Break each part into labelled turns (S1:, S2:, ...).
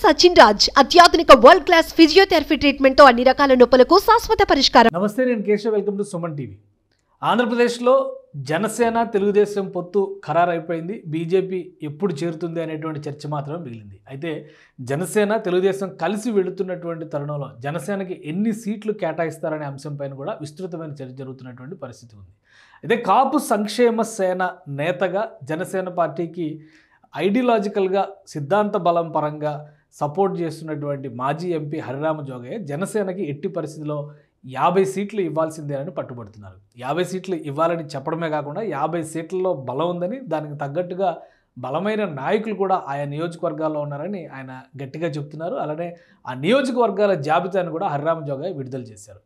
S1: సచిన్ రాజ్ అత్యాధునిక world class physiotherapy treatment తో అన్ని రకాల నొప్పులకు శాశ్వత పరిష్కారం.
S2: నమస్తే, నేను Keshav. Welcome to Suman TV. ఆంధ్రప్రదేశ్లో జనసేన తెలుగుదేశం పొత్తు ఖరారైపోయింది. బీజేపీ ఎప్పుడు చేరుతుంది అనేటువంటి చర్చ మాత్రమే మిగిలింది. అయితే జనసేన తెలుగుదేశం కలిసి వెళుతున్నటువంటి తరుణంలో జనసేనకి ఎన్ని సీట్లు కేటాయిస్తారనే అంశంపైన కూడా విస్తృతమైన చర్చ జరుగుతున్నటువంటి పరిస్థితి ఉంది. అయితే కాపు సంక్షేమ సేన నేతగా జనసేన పార్టీకి ఐడియాలజికల్గా సిద్ధాంత బలం పరంగా సపోర్ట్ చేస్తున్నటువంటి మాజీ ఎంపీ హరిరామ జోగయ్య జనసేనకి ఎట్టి పరిస్థితిలో 50 సీట్లు ఇవ్వాల్సిందేనని పట్టుబడుతున్నారు. 50 సీట్లు ఇవ్వాలని చెప్పడమే కాకుండా 50 సీట్లలో బలం ఉందని, దానికి తగ్గట్టుగా బలమైన నాయకులు కూడా ఆయా నియోజకవర్గాల్లో ఉన్నారని ఆయన గట్టిగా చెప్తున్నారు. అలానే ఆ నియోజకవర్గాల జాబితాను కూడా హరిరామ జోగయ్య విడుదల చేశారు.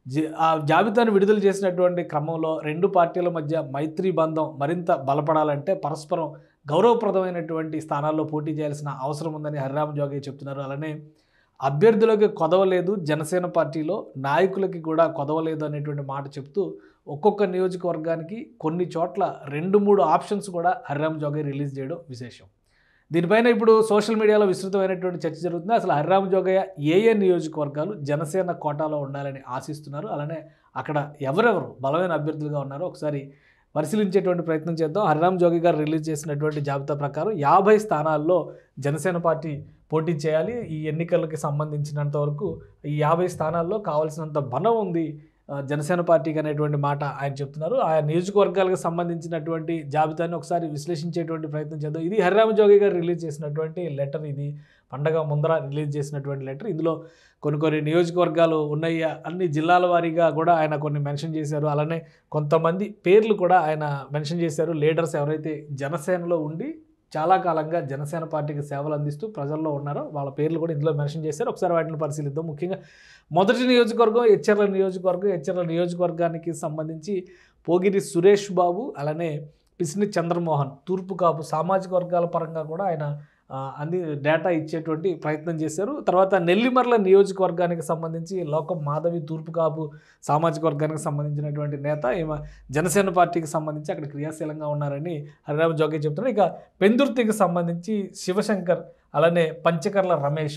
S2: ఆ జాబితాను విడుదల చేసినటువంటి క్రమంలో రెండు పార్టీల మధ్య మైత్రి బంధం మరింత బలపడాలంటే పరస్పరం గౌరవప్రదమైనటువంటి స్థానాల్లో పోటీ చేయాల్సిన అవసరం ఉందని హరిరామ జోగయ్య చెప్తున్నారు. అలానే అభ్యర్థులకి కొదవలేదు, జనసేన పార్టీలో నాయకులకి కూడా కొదవలేదు అనేటువంటి మాట చెప్తూ ఒక్కొక్క నియోజకవర్గానికి కొన్ని చోట్ల 2-3 ఆప్షన్స్ కూడా హరిరామ జోగయ్య రిలీజ్ చేయడం విశేషం. దీనిపైన ఇప్పుడు సోషల్ మీడియాలో విస్తృతమైనటువంటి చర్చ జరుగుతుంది. అసలు హరిరామ జోగయ్య ఏ నియోజకవర్గాలు జనసేన కోటాలో ఉండాలని ఆశిస్తున్నారు, అలానే అక్కడ ఎవరెవరు బలమైన అభ్యర్థులుగా ఉన్నారో ఒకసారి పరిశీలించేటువంటి ప్రయత్నం చేద్దాం. హరిరామ జోగయ్య గారు రిలీజ్ చేసినటువంటి జాబితా ప్రకారం 50 స్థానాల్లో జనసేన పార్టీ పోటీ చేయాలి. ఈ ఎన్నికలకి సంబంధించినంత వరకు ఈ 50 స్థానాల్లో కావాల్సినంత బలం ఉంది జనసేన పార్టీకి అనేటువంటి మాట ఆయన చెప్తున్నారు. ఆయా నియోజకవర్గాలకు సంబంధించినటువంటి జాబితాని ఒకసారి విశ్లేషించేటువంటి ప్రయత్నం చేద్దాం. ఇది హరిరామ జోగయ్య గారు రిలీజ్ చేసినటువంటి లెటర్. ఇది పండగ ముందర రిలీజ్ చేసినటువంటి లెటర్. ఇందులో కొన్ని నియోజకవర్గాలు ఉన్నాయి, అన్ని జిల్లాల వారీగా కూడా ఆయన కొన్ని మెన్షన్ చేశారు. అలానే కొంతమంది పేర్లు కూడా ఆయన మెన్షన్ చేశారు. లీడర్స్ ఎవరైతే జనసేనలో ఉండి చాలా కాలంగా జనసేన పార్టీకి సేవలు అందిస్తూ ప్రజల్లో ఉన్నారో వాళ్ళ పేర్లు కూడా ఇందులో మెన్షన్ చేశారు. ఒకసారి వాటిని పరిశీలిద్దాం. ముఖ్యంగా మొదటి నియోజకవర్గం ఎచ్చెర్ల నియోజకవర్గం. ఎచ్చెర్ల నియోజకవర్గానికి సంబంధించి పోగిరి సురేష్ బాబు, అలానే పిసిని చంద్రమోహన్ తూర్పు కాపు సామాజిక వర్గాల పరంగా కూడా ఆయన అన్ని డేటా ఇచ్చేటువంటి ప్రయత్నం చేశారు. తర్వాత నెల్లిమర్ల నియోజకవర్గానికి సంబంధించి లోకం మాధవి తూర్పు కాపు సామాజిక వర్గానికి సంబంధించినటువంటి నేత, ఈమె జనసేన పార్టీకి సంబంధించి అక్కడ క్రియాశీలంగా ఉన్నారని హరిరామ జోగయ్య చెప్తున్నారు. ఇక పెందుర్తికి సంబంధించి శివశంకర్, అలానే పంచకర్ల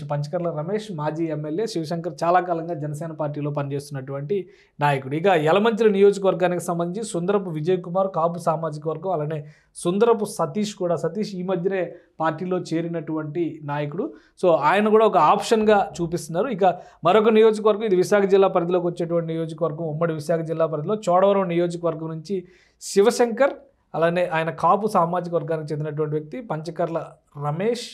S2: రమేష్ మాజీ ఎమ్మెల్యే. శివశంకర్ చాలా కాలంగా జనసేన పార్టీలో పనిచేస్తున్నటువంటి నాయకుడు. ఇక యలమంచిలి నియోజకవర్గానికి సంబంధించి సుందరపు విజయ్ కుమార్ కాపు సామాజిక వర్గం, అలానే సుందరపు సతీష్ ఈ మధ్యనే పార్టీలో చేరినటువంటి నాయకుడు. సో ఆయన కూడా ఒక ఆప్షన్గా చూపిస్తున్నారు. ఇక మరొక నియోజకవర్గం, ఇది విశాఖ జిల్లా పరిధిలోకి వచ్చేటువంటి నియోజకవర్గం, ఉమ్మడి విశాఖ జిల్లా పరిధిలో చోడవరం నియోజకవర్గం నుంచి శివశంకర్, అలానే ఆయన కాపు సామాజిక వర్గానికి చెందినటువంటి వ్యక్తి పంచకర్ల రమేష్,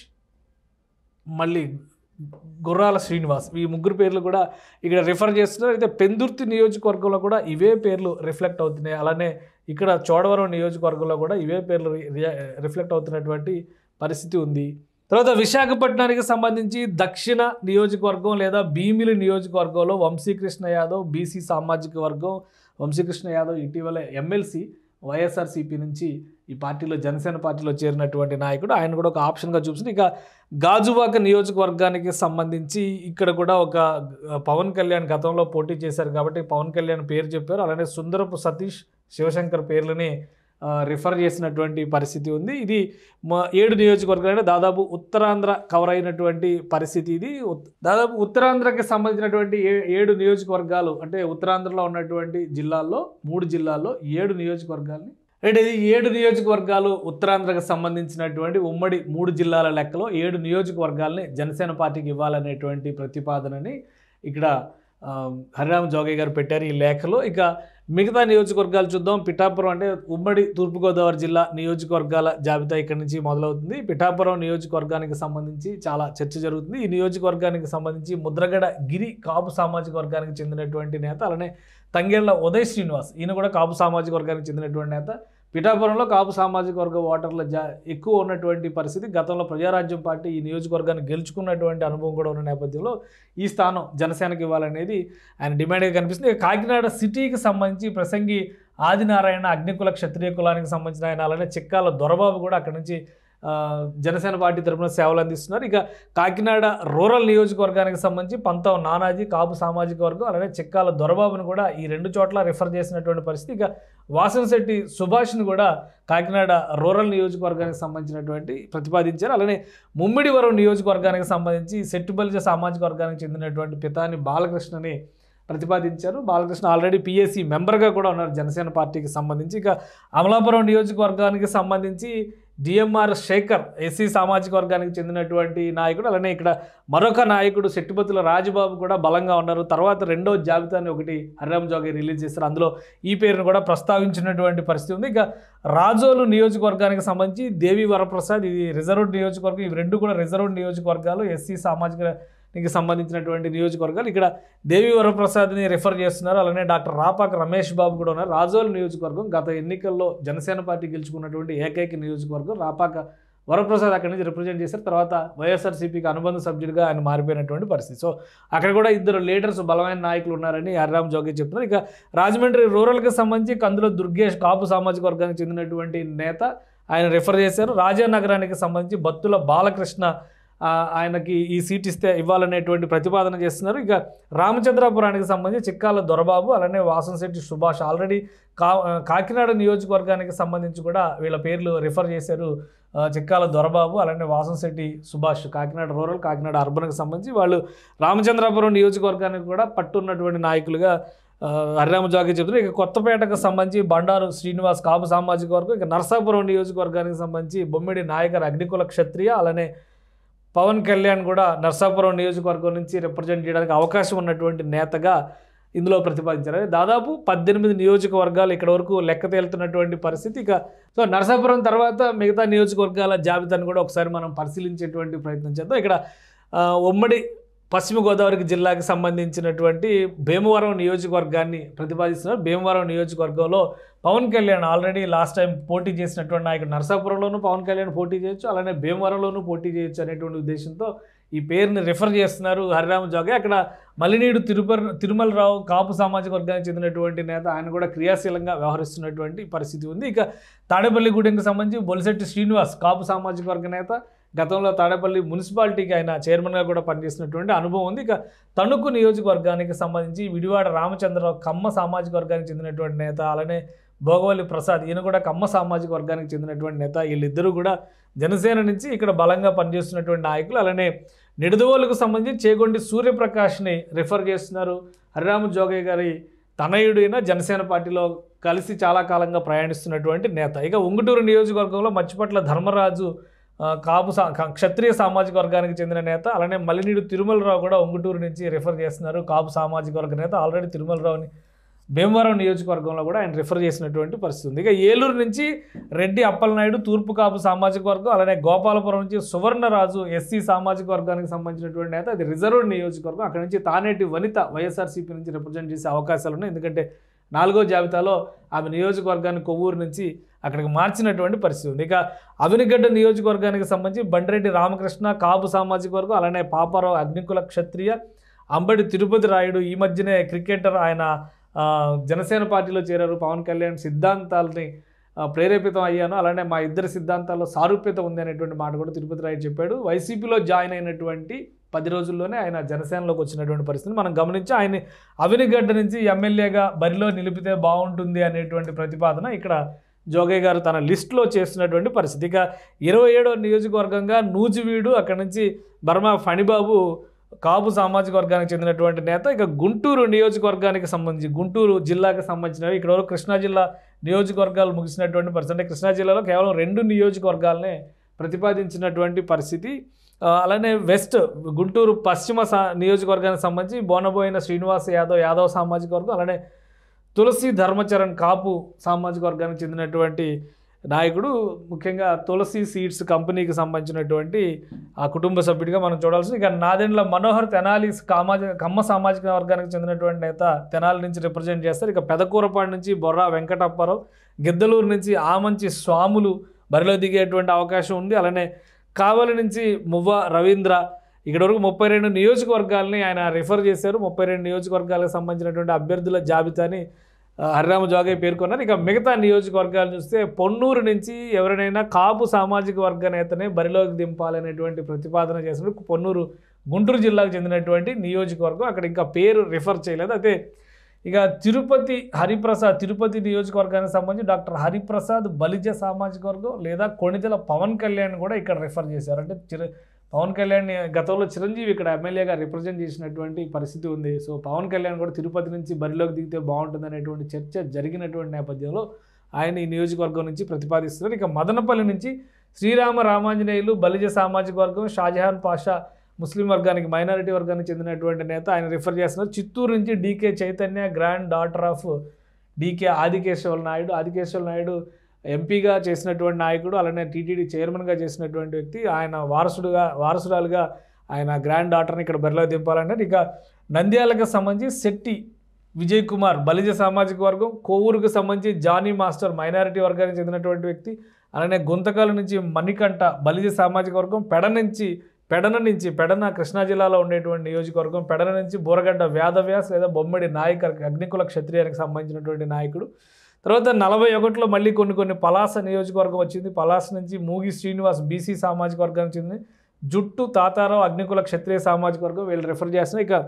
S2: మళ్ళీ గుర్రాల శ్రీనివాస్. ఈ ముగ్గురు పేర్లు కూడా ఇక్కడ రిఫర్ చేస్తున్నారు. అయితే పెందుర్తి నియోజకవర్గంలో కూడా ఇవే పేర్లు రిఫ్లెక్ట్ అవుతున్నాయి. అలానే ఇక్కడ చోడవరం నియోజకవర్గంలో కూడా ఇవే పేర్లు రిఫ్లెక్ట్ అవుతున్నటువంటి పరిస్థితి ఉంది. తర్వాత విశాఖపట్నానికి సంబంధించి దక్షిణ నియోజకవర్గం లేదా భీమిలి నియోజకవర్గంలో వంశీకృష్ణ యాదవ్ బీసీ సామాజిక వర్గం. వంశీకృష్ణ యాదవ్ ఇటీవల ఎమ్మెల్సీ వైఎస్ఆర్సీపీ నుంచి ఈ పార్టీలో జనసేన పార్టీలో చేరినటువంటి నాయకుడు. ఆయన కూడా ఒక ఆప్షన్గా చూపిస్తుంది. ఇక గాజువాక నియోజకవర్గానికి సంబంధించి ఇక్కడ కూడా ఒక పవన్ కళ్యాణ్ గతంలో పోటీ చేశారు కాబట్టి పవన్ కళ్యాణ్ పేరు చెప్పారు. అలానే సుందరపు సతీష్, శివశంకర్ పేర్లని రిఫర్ చేసినటువంటి పరిస్థితి ఉంది. ఇది 7 నియోజకవర్గాలు, దాదాపు ఉత్తరాంధ్ర కవర్ అయినటువంటి పరిస్థితి. ఇది దాదాపు ఉత్తరాంధ్రకి సంబంధించినటువంటి 7 నియోజకవర్గాలు, అంటే ఉత్తరాంధ్రలో ఉన్నటువంటి జిల్లాల్లో 3 జిల్లాల్లో 7 నియోజకవర్గాలని, అంటే ఇది 7 నియోజకవర్గాలు ఉత్తరాంధ్రకు సంబంధించినటువంటి ఉమ్మడి 3 జిల్లాల లెక్కలో 7 నియోజకవర్గాలని జనసేన పార్టీకి ఇవ్వాలనేటువంటి ప్రతిపాదనని ఇక్కడ హరిరామ జోగయ్య గారు పెట్టారు ఈ లేఖలో. ఇక మిగతా నియోజకవర్గాలు చూద్దాం. పిఠాపురం, అంటే ఉమ్మడి తూర్పుగోదావరి జిల్లా నియోజకవర్గాల జాబితా ఇక్కడి నుంచి మొదలవుతుంది. పిఠాపురం నియోజకవర్గానికి సంబంధించి చాలా చర్చ జరుగుతుంది. ఈ నియోజకవర్గానికి సంబంధించి ముద్రగడ గిరి కాపు సామాజిక వర్గానికి చెందినటువంటి నేత, అలానే తంగేళ్ల ఉదయ్ శ్రీనివాస్, ఈయన కూడా కాపు సామాజిక వర్గానికి చెందినటువంటి నేత. పిఠాపురంలో కాపు సామాజిక వర్గ ఓటర్ల ఎక్కువ ఉన్నటువంటి పరిస్థితి. గతంలో ప్రజారాజ్యం పార్టీ ఈ నియోజకవర్గాన్ని గెలుచుకున్నటువంటి అనుభవం కూడా ఉన్న నేపథ్యంలో ఈ స్థానం జనసేనకి ఇవ్వాలనేది ఆయన డిమాండ్గా కనిపిస్తుంది. కాకినాడ సిటీకి సంబంధించి ప్రసంగి ఆదినారాయణ అగ్నికుల క్షత్రియ కులానికి సంబంధించిన ఆయన, అలానే చిక్కాల దొరబాబు కూడా అక్కడి నుంచి జనసేన పార్టీ తరఫున సేవలు అందిస్తున్నారు. ఇక కాకినాడ రూరల్ నియోజకవర్గానికి సంబంధించి పంతం నానాజీ కాపు సామాజిక వర్గం అలానే చిక్కాల దొరబాబును కూడా ఈ 2 చోట్ల రిఫర్ చేసినటువంటి పరిస్థితి. ఇక వాసంశెట్టి సుభాష్ను కూడా కాకినాడ రూరల్ నియోజకవర్గానికి సంబంధించినటువంటి ప్రతిపాదించారు. అలానే ముమ్మిడివరం నియోజకవర్గానికి సంబంధించి సెట్టిబలిజ సామాజిక వర్గానికి చెందినటువంటి పితాని బాలకృష్ణని ప్రతిపాదించారు. బాలకృష్ణ ఆల్రెడీ పిఎస్సి మెంబర్గా కూడా ఉన్నారు జనసేన పార్టీకి సంబంధించి. ఇక అమలాపురం నియోజకవర్గానికి సంబంధించి డిఎంఆర్ శేఖర్ ఎస్సీ సామాజిక వర్గానికి చెందినటువంటి నాయకుడు. అలానే ఇక్కడ మరొక నాయకుడు శెట్టిపతుల రాజబాబు కూడా బలంగా ఉన్నారు. తర్వాత 2వ జాబితాని ఒకటి హరిరామ్ జోగి రిలీజ్ చేశారు. అందులో ఈ పేరును కూడా ప్రస్తావించినటువంటి పరిస్థితి ఉంది. ఇక రాజోలు నియోజకవర్గానికి సంబంధించి దేవి వరప్రసాద్, ఇది రిజర్వ్డ్ నియోజకవర్గం. ఇవి 2 కూడా రిజర్వ్డ్ నియోజకవర్గాలు, ఎస్సీ సామాజిక సంబంధించినటువంటి నియోజకవర్గాలు. ఇక్కడ దేవి వరప్రసాద్ని రిఫర్ చేస్తున్నారు. అలానే డాక్టర్ రాపాక రమేష్ బాబు కూడా ఉన్నారు. రాజోలు నియోజకవర్గం గత ఎన్నికల్లో జనసేన పార్టీ గెలుచుకున్నటువంటి ఏకైక నియోజకవర్గం. రాపాక వరప్రసాద్ అక్కడి నుంచి రిప్రజెంట్ చేశారు. తర్వాత వైఎస్ఆర్సీపీకి అనుబంధ సభ్యుడిగా ఆయన మారిపోయినటువంటి పరిస్థితి. సో అక్కడ కూడా 2 లీడర్స్ బలమైన నాయకులు ఉన్నారని హరిరామ్ జోగి చెప్తున్నారు. ఇక రాజమండ్రి రూరల్కి సంబంధించి కందులో దుర్గేష్ కాపు సామాజిక వర్గానికి చెందినటువంటి నేత, ఆయన రిఫర్ చేశారు. రాజానగరానికి సంబంధించి బత్తుల బాలకృష్ణ ఆయనకి ఈ సీట్ ఇవ్వాలనేటువంటి ప్రతిపాదన చేస్తున్నారు. ఇక రామచంద్రాపురానికి సంబంధించి చిక్కాల దొరబాబు అలానే వాసంశెట్టి సుభాష్ ఆల్రెడీ కాకినాడ నియోజకవర్గానికి సంబంధించి కూడా వీళ్ళ పేర్లు రిఫర్ చేశారు. చిక్కాల దొరబాబు అలానే వాసంశెట్టి సుభాష్ కాకినాడ రూరల్ కాకినాడ అర్బన్కి సంబంధించి వాళ్ళు రామచంద్రాపురం నియోజకవర్గానికి కూడా పట్టున్నటువంటి నాయకులుగా హరిరామ్ జోగి చెప్తున్నారు. ఇక కొత్తపేటకు సంబంధించి బండారు శ్రీనివాస్ కాపు సామాజిక వర్గం. ఇక నర్సాపురం నియోజకవర్గానికి సంబంధించి బొమ్మిడి నాయకర్ అగ్నికుల క్షత్రియ అలానే పవన్ కళ్యాణ్ కూడా నర్సాపురం నియోజకవర్గం నుంచి రిప్రజెంట్ చేయడానికి అవకాశం ఉన్నటువంటి నేతగా ఇందులో ప్రతిపాదించారు. దాదాపు 18 నియోజకవర్గాలు ఇక్కడ వరకు లెక్క తేలుతున్నటువంటి పరిస్థితి. ఇక సో నర్సాపురం తర్వాత మిగతా నియోజకవర్గాల జాబితాను కూడా ఒకసారి మనం పరిశీలించేటువంటి ప్రయత్నం చేద్దాం. ఇక్కడ ఉమ్మడి పశ్చిమ గోదావరి జిల్లాకి సంబంధించినటువంటి భీమవరం నియోజకవర్గాన్ని ప్రతిపాదిస్తున్నారు. భీమవరం నియోజకవర్గంలో Pawan Kalyan already last time పోటీ చేసినటువంటి నాయకుడు. నర్సాపురంలోనూ పవన్ కళ్యాణ్ పోటీ చేయొచ్చు, అలానే భీమవరంలోనూ పోటీ చేయొచ్చు అనేటువంటి ఉద్దేశంతో ఈ పేరుని రిఫర్ చేస్తున్నారు హరిరామ్ జోగి. అక్కడ మలినీడు తిరుమలరావు కాపు సామాజిక వర్గానికి చెందినటువంటి నేత, ఆయన కూడా క్రియాశీలంగా వ్యవహరిస్తున్నటువంటి పరిస్థితి ఉంది. ఇక తాడేపల్లిగూడెంకి సంబంధించి బొలిశెట్టి శ్రీనివాస్ కాపు సామాజిక వర్గ నేత, గతంలో తాడేపల్లి మున్సిపాలిటీకి ఆయన చైర్మన్గా కూడా పనిచేసినటువంటి అనుభవం ఉంది. ఇక తణుకు నియోజకవర్గానికి సంబంధించి విడివాడ రామచంద్రరావు కమ్మ సామాజిక వర్గానికి చెందినటువంటి నేత, అలానే భోగవల్లి ప్రసాద్ ఈయన కూడా కమ్మ సామాజిక వర్గానికి చెందినటువంటి నేత. వీళ్ళిద్దరూ కూడా జనసేన నుంచి ఇక్కడ బలంగా పనిచేస్తున్నటువంటి నాయకులు. అలానే నిడదవోలుకు సంబంధించి చేగొండి సూర్యప్రకాష్ని రిఫర్ చేస్తున్నారు. హరిరామ్ జోగి గారి తనయుడైన జనసేన పార్టీలో కలిసి చాలా కాలంగా ప్రయాణిస్తున్నటువంటి నేత. ఇక ఉంగుటూరు నియోజకవర్గంలో మచ్చిపట్ల ధర్మరాజు కాపు క్షత్రియ సామాజిక వర్గానికి చెందిన నేత. అలానే మలినీడు తిరుమలరావు కూడా ఉంగుటూరు నుంచి రిఫర్ చేస్తున్నారు, కాపు సామాజిక వర్గ నేత. ఆల్రెడీ తిరుమలరావుని భీమవరం నియోజకవర్గంలో కూడా ఆయన రిఫర్ చేసినటువంటి పరిస్థితి ఉంది. ఇక ఏలూరు నుంచి రెడ్డి అప్పలనాయుడు తూర్పు కాపు సామాజిక వర్గం, అలానే గోపాలపురం నుంచి సువర్ణరాజు ఎస్సీ సామాజిక వర్గానికి సంబంధించినటువంటి నేత, అది రిజర్వ్డ్ నియోజకవర్గం. అక్కడ నుంచి తానేటి వనిత వైఎస్ఆర్సీపీ నుంచి రిప్రజెంట్ చేసే అవకాశాలు ఉన్నాయి. ఎందుకంటే 4వ జాబితాలో ఆమె నియోజకవర్గాన్ని కొవ్వూరు నుంచి అక్కడికి మార్చినటువంటి పరిస్థితి ఉంది. ఇక అవినిగడ్డ నియోజకవర్గానికి సంబంధించి బండిరెడ్డి రామకృష్ణ కాపు సామాజిక వర్గం, అలానే పాపారావు అగ్నికుల క్షత్రియ, అంబడి తిరుపతి రాయుడు ఈ మధ్యనే క్రికెటర్, ఆయన జనసేన పార్టీలో చేరారు. పవన్ కళ్యాణ్ సిద్ధాంతాలని ప్రేరేపితం అయ్యాను, అలానే మా ఇద్దరి సిద్ధాంతాల్లో సారూప్యత ఉంది అనేటువంటి మాట కూడా తిరుపతి రాయుడు చెప్పాడు. వైసీపీలో జాయిన్ అయినటువంటి 10 రోజుల్లోనే ఆయన జనసేనలోకి వచ్చినటువంటి పరిస్థితిని మనం గమనించి ఆయన అవినిగడ్డ నుంచి ఎమ్మెల్యేగా బరిలో నిలిపితే బాగుంటుంది అనేటువంటి ప్రతిపాదన ఇక్కడ జోగయ్య గారు తన లిస్టులో చేస్తున్నటువంటి పరిస్థితి. ఇక 27వ నియోజకవర్గంగా నూజివీడు, అక్కడి నుంచి బర్మా ఫణిబాబు కాపు సామాజిక వర్గానికి చెందినటువంటి నేత. ఇక గుంటూరు నియోజకవర్గానికి సంబంధించి గుంటూరు జిల్లాకి సంబంధించినవి ఇక్కడ వరకు కృష్ణా జిల్లా నియోజకవర్గాలు ముగిసినటువంటి పరిస్థితి. అంటే కృష్ణా జిల్లాలో కేవలం 2 నియోజకవర్గాలనే ప్రతిపాదించినటువంటి పరిస్థితి. అలానే వెస్ట్ గుంటూరు పశ్చిమ నియోజకవర్గానికి సంబంధించి బోనబోయిన శ్రీనివాస్ యాదవ్ సామాజిక వర్గం, అలానే తులసి ధర్మచరణ్ కాపు సామాజిక వర్గానికి చెందినటువంటి నాయకుడు. ముఖ్యంగా తులసి సీడ్స్ కంపెనీకి సంబంధించినటువంటి ఆ కుటుంబ సభ్యుడిగా మనం చూడాల్సింది. ఇక నాదెండ్ల మనోహర్ తెనాలి కమ్మ సామాజిక వర్గానికి చెందినటువంటి నేత, తెనాలి నుంచి రిప్రజెంట్ చేస్తారు. ఇక పెదకూరపాడు నుంచి బొర్రా వెంకటప్పారావు, గిద్దలూరు నుంచి ఆమంచి స్వాములు బరిలో దిగేటువంటి అవకాశం ఉంది. అలానే కావలి నుంచి మువ్వ రవీంద్ర, ఇక్కడ వరకు 32 నియోజకవర్గాలని ఆయన రిఫర్ చేశారు. 32 నియోజకవర్గాలకు సంబంధించినటువంటి అభ్యర్థుల జాబితాని హరిరామ జోగయ్య పేర్కొన్నారు. ఇక మిగతా నియోజకవర్గాలు చూస్తే పొన్నూరు నుంచి ఎవరినైనా కాపు సామాజిక వర్గ నేతనే బరిలోకి దింపాలనేటువంటి ప్రతిపాదన చేసినప్పుడు పొన్నూరు గుంటూరు జిల్లాకు చెందినటువంటి నియోజకవర్గం. అక్కడ ఇంకా పేరు రిఫర్ చేయలేదు. అయితే ఇక తిరుపతి నియోజకవర్గానికి సంబంధించి డాక్టర్ హరిప్రసాద్ బలిజ సామాజిక వర్గం లేదా కొణిదెల పవన్ కళ్యాణ్ కూడా ఇక్కడ రిఫర్ చేశారు. అంటే పవన్ కళ్యాణ్ గతంలో చిరంజీవి ఇక్కడ ఎమ్మెల్యేగా రిప్రజెంట్ చేసినటువంటి పరిస్థితి ఉంది. సో పవన్ కళ్యాణ్ కూడా తిరుపతి నుంచి బరిలోకి దిగితే బాగుంటుంది అనేటువంటి చర్చ జరిగినటువంటి నేపథ్యంలో ఆయన ఈ నియోజకవర్గం నుంచి ప్రతిపాదిస్తున్నారు. ఇక మదనపల్లి నుంచి రామాంజనేయులు బలిజ సామాజిక వర్గం షాజహాన్ పాషా ముస్లిం వర్గానికి మైనారిటీ వర్గానికి చెందినటువంటి నేత ఆయన రిఫర్ చేస్తున్నారు. చిత్తూరు నుంచి DK Chaitanya granddaughter of DK Adikesava Naidu ఎంపీగా చేసినటువంటి నాయకుడు, అలానే టీటీడీ చైర్మన్గా చేసినటువంటి వ్యక్తి. ఆయన వారసురాలుగా ఆయన గ్రాండ్ డాటర్ని ఇక్కడ బరిలో దింపాలన్నారు. ఇక నంద్యాలకు సంబంధించి శెట్టి విజయ్ కుమార్ బలిజ సామాజిక వర్గం, కోవూరుకు సంబంధించి జానీ మాస్టర్ మైనారిటీ వర్గానికి చెందినటువంటి వ్యక్తి, అలానే గుంతకల్ నుంచి మణికంఠ బలిజ సామాజిక వర్గం, పెడన కృష్ణా జిల్లాలో ఉండేటువంటి నియోజకవర్గం, పెడన నుంచి బోరగడ్డ వేదవ్యాస్ లేదా బొమ్మడి నాయక్ అగ్నికుల క్షత్రియానికి సంబంధించినటువంటి నాయకుడు. తర్వాత 41లో మళ్ళీ కొన్ని పలాస నియోజకవర్గం వచ్చింది. పలాస నుంచి మూగి శ్రీనివాస్ బీసీ సామాజిక వర్గానికి చెందింది. జుట్టు తాతారావు అగ్నికుల క్షత్రియ సామాజిక వర్గం వీళ్ళు రిఫర్ చేస్తున్నారు. ఇక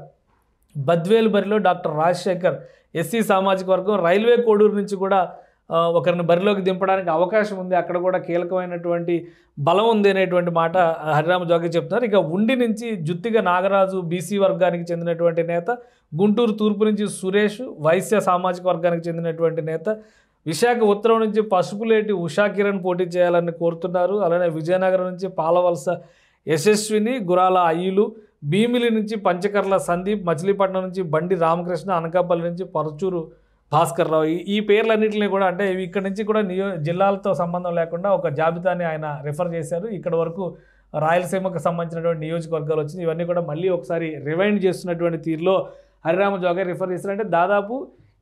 S2: బద్వేలు బరిలో డాక్టర్ రాజశేఖర్ ఎస్సీ సామాజిక వర్గం, రైల్వే కోడూరు నుంచి కూడా ఒకరిని బరిలోకి దింపడానికి అవకాశం ఉంది, అక్కడ కూడా కీలకమైనటువంటి బలం ఉంది అనేటువంటి మాట హరిరామ జోగయ్య చెప్తున్నారు. ఇక ఉండి నుంచి జుత్తిగా నాగరాజు బీసీ వర్గానికి చెందినటువంటి నేత, గుంటూరు తూర్పు నుంచి సురేష్ వైశ్య సామాజిక వర్గానికి చెందినటువంటి నేత, విశాఖ ఉత్తరం నుంచి పసుపులేటి ఉషా కిరణ్ పోటీ చేయాలని కోరుతున్నారు. అలానే విజయనగరం నుంచి పాలవలస యశస్విని గురాల అయ్యులు, భీమిలి నుంచి పంచకర్ల సందీప్, మచిలీపట్నం నుంచి బండి రామకృష్ణ, అనకాపల్లి నుంచి పరచూరు భాస్కర్ రావు. ఈ పేర్లన్నింటినీ కూడా అంటే ఇక్కడ నుంచి కూడా జిల్లాలతో సంబంధం లేకుండా ఒక జాబితాని ఆయన రిఫర్ చేశారు. ఇక్కడ వరకు రాయలసీమకు సంబంధించినటువంటి నియోజకవర్గాలు వచ్చింది. ఇవన్నీ కూడా మళ్ళీ ఒకసారి రివైండ్ చేస్తున్నటువంటి తీరులో హరిరామ జోగయ్య రిఫర్ చేశారంటే దాదాపు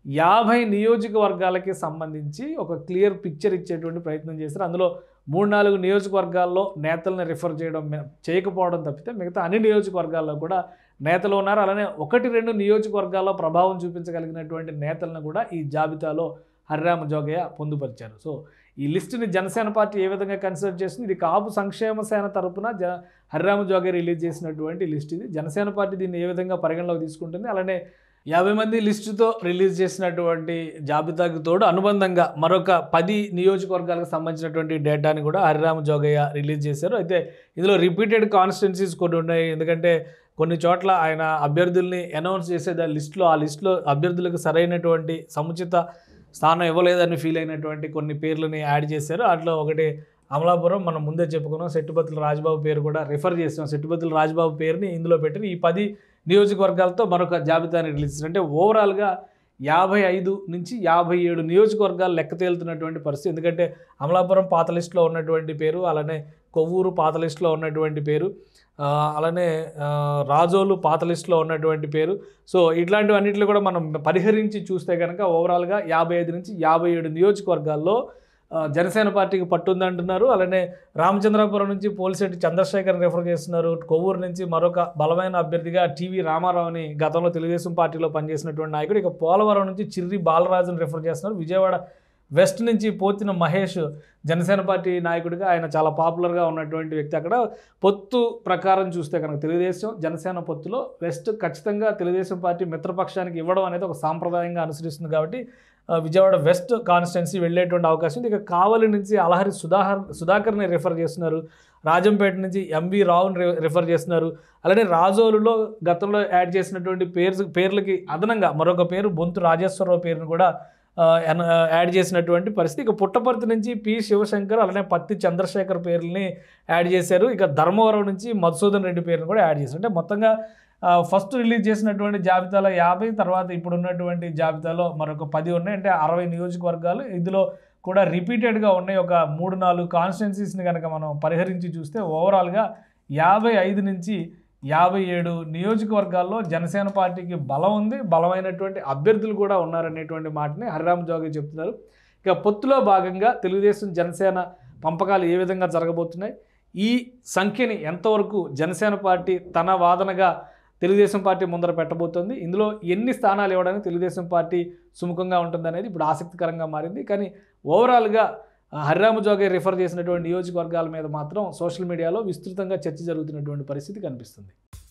S2: 50 నియోజకవర్గాలకి సంబంధించి ఒక క్లియర్ పిక్చర్ ఇచ్చేటువంటి ప్రయత్నం చేశారు. అందులో 3-4 నియోజకవర్గాల్లో నేతలను రిఫర్ చేయకపోవడం తప్పితే మిగతా అన్ని నియోజకవర్గాల్లో కూడా నేతలు ఉన్నారు. అలానే 1-2 నియోజకవర్గాల్లో ప్రభావం చూపించగలిగినటువంటి నేతలను కూడా ఈ జాబితాలో హరిరామ జోగయ్య పొందుపరిచారు. సో ఈ లిస్టుని జనసేన పార్టీ ఏ విధంగా కన్సిడర్ చేస్తుంది, ఇది కాపు సంక్షేమ సేన తరపున హరిరామ జోగయ్య రిలీజ్ చేసినటువంటి లిస్ట్. ఇది జనసేన పార్టీ దీన్ని ఏ విధంగా పరిగణలోకి తీసుకుంటుంది, అలానే 50 మంది లిస్టుతో రిలీజ్ చేసినటువంటి జాబితాకు తోడు అనుబంధంగా మరొక 10 నియోజకవర్గాలకు సంబంధించినటువంటి డేటాని కూడా హరిరామ జోగయ్య రిలీజ్ చేశారు. అయితే ఇందులో రిపీటెడ్ కాన్స్టిట్యున్సీస్ కొన్ని ఉన్నాయి. ఎందుకంటే కొన్ని చోట్ల ఆయన అభ్యర్థుల్ని అనౌన్స్ చేసే ఆ లిస్టులో అభ్యర్థులకు సరైనటువంటి సముచిత స్థానం ఇవ్వలేదని ఫీల్ అయినటువంటి కొన్ని పేర్లని యాడ్ చేశారు. అట్లా ఒకటి అమలాపురం, మనం ముందే చెప్పుకున్నాం, సెట్టుబత్తుల రాజబాబు పేరు కూడా రిఫర్ చేస్తున్నాం. సెట్టుబత్తుల రాజబాబు పేరుని ఇందులో పెట్టిన ఈ 10 నియోజకవర్గాలతో మరొక జాబితాని రిలీజ్ చేశారు. అంటే ఓవరాల్గా 55 నుంచి 57 నియోజకవర్గాలు లెక్క తేలుతున్నటువంటి పరిస్థితి. ఎందుకంటే అమలాపురం పాత లిస్టులో ఉన్నటువంటి పేరు, అలానే కొవ్వూరు పాత లిస్టులో ఉన్నటువంటి పేరు, అలానే రాజోలు పాత లిస్టులో ఉన్నటువంటి పేరు. సో ఇట్లాంటివన్నింటిలో కూడా మనం పరిహరించి చూస్తే కనుక ఓవరాల్గా 55 నుంచి 57 నియోజకవర్గాల్లో జనసేన పార్టీకి పట్టుందంటున్నారు. అలానే రామచంద్రాపురం నుంచి పోలిశెట్టి చంద్రశేఖర్ రిఫర్ చేస్తున్నారు. కొవ్వూరు నుంచి మరొక బలమైన అభ్యర్థిగా టీవీ రామారావుని గతంలో తెలుగుదేశం పార్టీలో పనిచేసినటువంటి నాయకుడు. ఇక పోలవరం నుంచి చిర్రి బాలరాజుని రిఫర్ చేస్తున్నారు. విజయవాడ వెస్ట్ నుంచి పోతిన మహేష్ జనసేన పార్టీ నాయకుడిగా ఆయన చాలా పాపులర్గా ఉన్నటువంటి వ్యక్తి. అక్కడ పొత్తు ప్రకారం చూస్తే కనుక తెలుగుదేశం జనసేన పొత్తులో వెస్ట్ ఖచ్చితంగా తెలుగుదేశం పార్టీ మిత్రపక్షానికి ఇవ్వడం అనేది ఒక సాంప్రదాయంగా అనుసరిస్తుంది. కాబట్టి విజయవాడ వెస్ట్ కాన్స్టిట్యున్సీ వెళ్ళేటువంటి అవకాశం ఉంది. ఇక కావలి నుంచి అలహరి సుధాకర్ని రిఫర్ చేస్తున్నారు. రాజంపేట నుంచి ఎంవి రావుని రిఫర్ చేస్తున్నారు. అలానే రాజోలులో గతంలో యాడ్ చేసినటువంటి పేర్లకి అదనంగా మరొక పేరు బొంతు రాజేశ్వరరావు పేరును కూడా యాడ్ చేసినటువంటి పరిస్థితి. ఇక పుట్టపర్తి నుంచి పి శివశంకర్, అలానే పత్తి చంద్రశేఖర్ పేర్లని యాడ్ చేశారు. ఇక ధర్మవరం నుంచి మధుసూదన్ రెడ్డి పేరును కూడా యాడ్ చేశారు. అంటే మొత్తంగా ఫస్ట్ రిలీజ్ చేసినటువంటి జాబితాలో 50, తర్వాత ఇప్పుడు ఉన్నటువంటి జాబితాలో మరొక 10 ఉన్నాయి. అంటే 60 నియోజకవర్గాలు ఇందులో కూడా రిపీటెడ్గా ఉన్నాయి. ఒక 3-4 కాన్స్టిట్యున్సీస్ని కనుక మనం పరిహరించి చూస్తే ఓవరాల్గా 55 నుంచి 57 నియోజకవర్గాల్లో జనసేన పార్టీకి బలం ఉంది, బలమైనటువంటి అభ్యర్థులు కూడా ఉన్నారనేటువంటి మాటని హరిరామ జోగయ్య చెప్తున్నారు. ఇక పొత్తులో భాగంగా తెలుగుదేశం జనసేన పంపకాలు ఏ విధంగా జరగబోతున్నాయి, ఈ సంఖ్యని ఎంతవరకు జనసేన పార్టీ తన వాదనగా తెలుగుదేశం పార్టీ ముందర పెట్టబోతోంది. ఇందులో ఎన్ని స్థానాలు ఇవ్వడానికి తెలుగుదేశం పార్టీ సుముఖంగా ఉంటుందనేది ఇప్పుడు ఆసక్తికరంగా మారింది. కానీ ఓవరాల్గా హరిరామజోగయ్య రిఫర్ చేసినటువంటి నియోజకవర్గాల మీద మాత్రం సోషల్ మీడియాలో విస్తృతంగా చర్చ జరుగుతున్నటువంటి పరిస్థితి కనిపిస్తుంది.